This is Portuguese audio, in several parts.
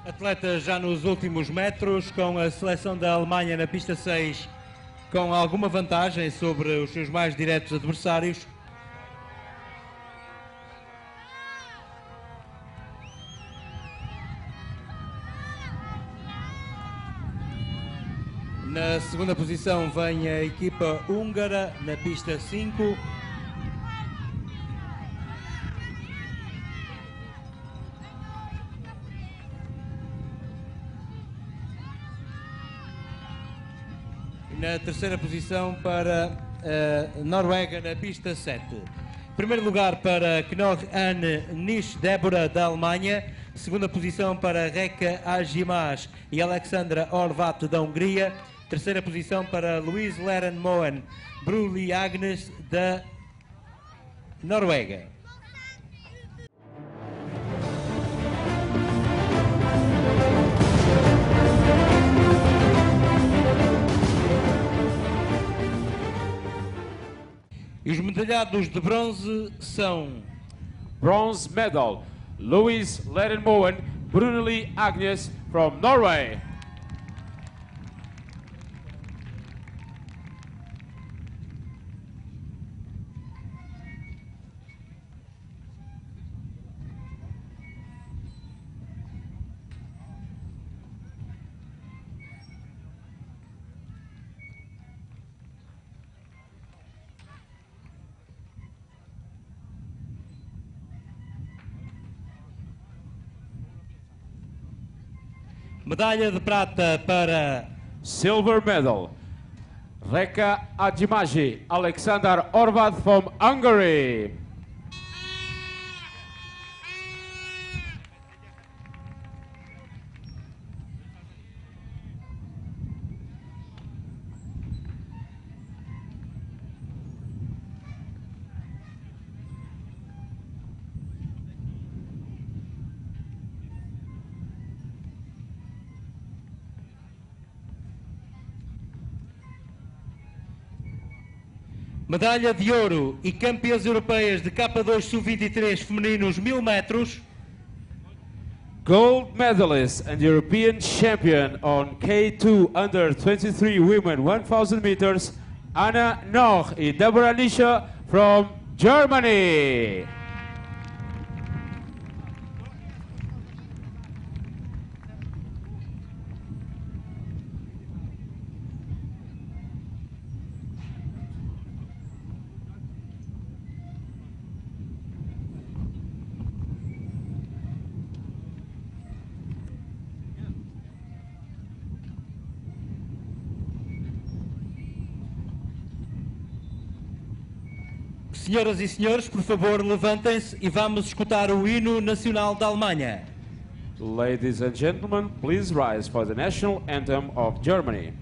Atletas já nos últimos metros, com a seleção da Alemanha na pista 6 com alguma vantagem sobre os seus mais diretos adversários. Na segunda posição vem a equipa húngara na pista 5. Na terceira posição para a Noruega na pista 7. Primeiro lugar para Knorr-Anne Nisch-Débora da Alemanha. Segunda posição para Rekka Agimas e Alexandra Horváth da Hungria. Terceira posição para Louise Leren Moen Bruli Agnes da Noruega. E os medalhados de bronze são... Bronze medal, Louise Leren Moen Bruneli Agnes from Norway. Medalha de prata para... Silver medal, Rekka Agimaji, Alexander Horváth from Hungary. Medalha de ouro e campeãs europeias de K2 Sub-23 femininos 1000 metros. Gold medalist and European champion on K2 under 23 women 1000 meters, Anna Noch and Deborah Nische from Germany. Senhoras e senhores, por favor, levantem-se e vamos escutar o hino nacional da Alemanha. Ladies and gentlemen, please rise for the national anthem of Germany.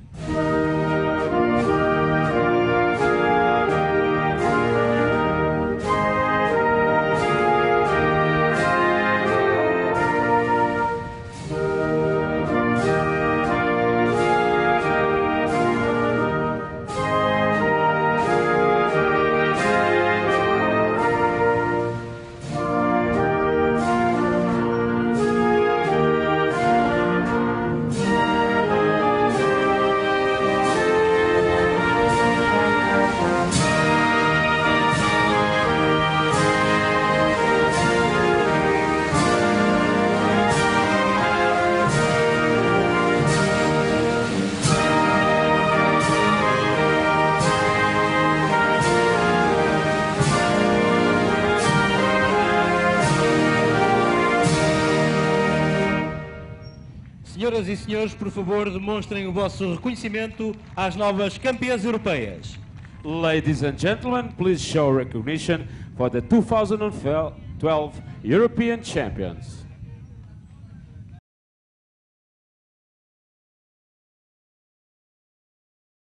Senhoras e senhores, por favor, demonstrem o vosso reconhecimento às novas campeãs europeias. Ladies and gentlemen, please show recognition for the 2012 European champions.